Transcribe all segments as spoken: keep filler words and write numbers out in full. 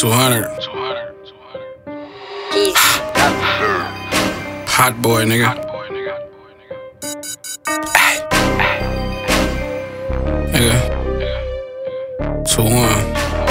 two hundred. Hot boy, nigga. Nigga. two one.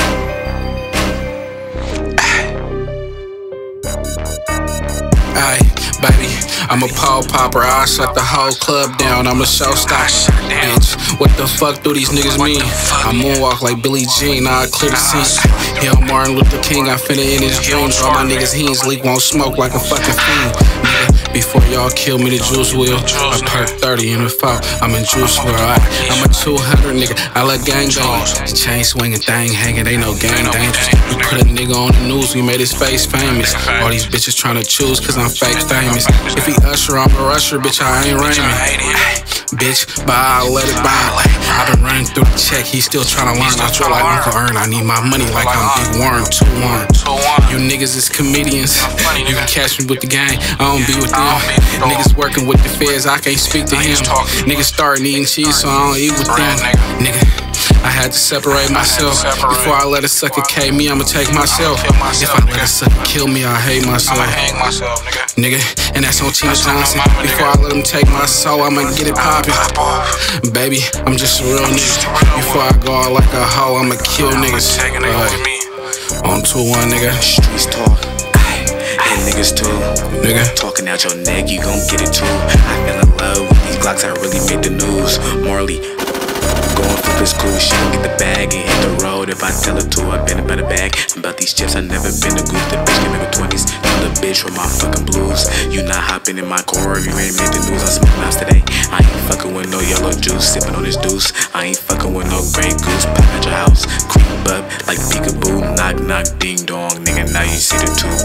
Aye, baby, I'm a pole popper. I shut the whole club down. I'm a showstopper, bitch. What the fuck do these niggas mean? I moonwalk like Billie Jean. Now I clear the scene. Yo, Martin Luther King, I finna in his dreams. All my niggas heens leak, won't smoke like a fucking fiend. Nigga, before y'all kill me, the juice wheel. I perk thirty in the fall. I'm in juice world. I, I'm a two hundred nigga. I let gang bang. Chain swinging, thing hanging. They no gang dangerous. We put a nigga on the news. We made his face famous. All these bitches tryna choose, cause I'm fake famous. If he usher, I'm a rusher, bitch, I ain't raining. Bitch, but I'll let it burn. I've been running through the check, he still tryna learn. I feel like Uncle Earn, I need my money like I'm Big Warren. two one. You niggas is comedians. You can catch me with the gang, I don't be with them. Niggas working with the feds, I can't speak to him. Niggas starting eating cheese, so I don't eat with them. Nigga, I had to separate myself. Before I let a sucker K me, I'ma take myself. If I let a sucker kill me, I hate myself. Nigga, and that's on Tina Johnson. Before I let him take my soul, I'ma get it poppin'. Baby, I'm just a real nigga. Before I go out like a hoe, I'ma kill niggas. Uh, on two one, nigga. Streets talk. And niggas too. Nigga. Talking out your neck, you gon' get it too. I fell in love with these Glocks, I really made the news. Marley. Going for this cool, she gon' get the bag and hit the road. If I tell her to, I been about a bag. About these chips, I never been a goof. The bitch can make a twenties. Tell the bitch with my fucking blues. You not hopping in my car if you ain't made the news. I smoke mouse today. I ain't fucking with no yellow juice. Sipping on this deuce. I ain't fucking with no Grey Goose. Pop at your house, creep up like peekaboo. Knock, knock, ding dong. Nigga, now you see the two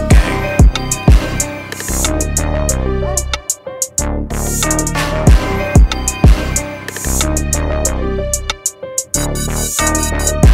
gang.